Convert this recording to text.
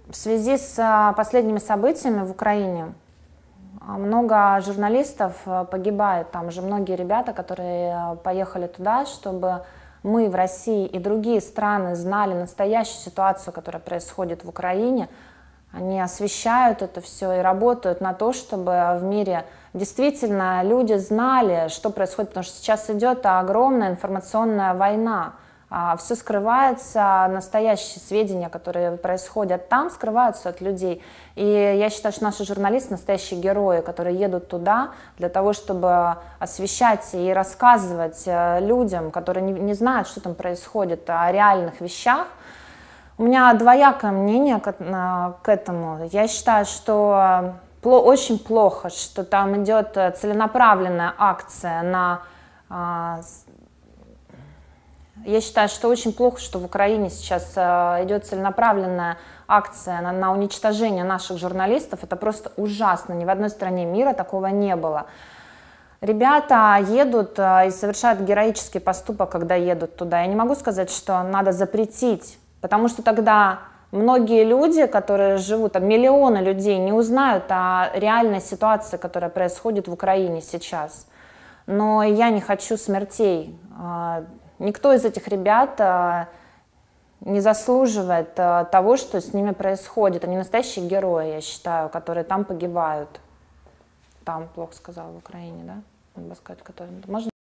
В связи с последними событиями в Украине много журналистов погибает. Там же многие ребята, которые поехали туда, чтобы мы в России и другие страны знали настоящую ситуацию, которая происходит в Украине. Они освещают это все и работают на то, чтобы в мире действительно люди знали, что происходит, потому что сейчас идет огромная информационная война. Все скрывается, настоящие сведения, которые происходят там, скрываются от людей. И я считаю, что наши журналисты настоящие герои, которые едут туда для того, чтобы освещать и рассказывать людям, которые не знают, что там происходит, о реальных вещах. У меня двоякое мнение к этому. Я считаю, что очень плохо, что там идет целенаправленная акция на... Я считаю, что очень плохо, что в Украине сейчас идет целенаправленная акция на уничтожение наших журналистов. Это просто ужасно. Ни в одной стране мира такого не было. Ребята едут и совершают героический поступок, когда едут туда. Я не могу сказать, что надо запретить, потому что тогда многие люди, которые живут, там миллионы людей, не узнают о реальной ситуации, которая происходит в Украине сейчас. Но я не хочу смертей. Никто из этих ребят не заслуживает того, что с ними происходит. Они настоящие герои, я считаю, которые там погибают. Там, плохо сказала, в Украине, да? Надо сказать, которые... Можно?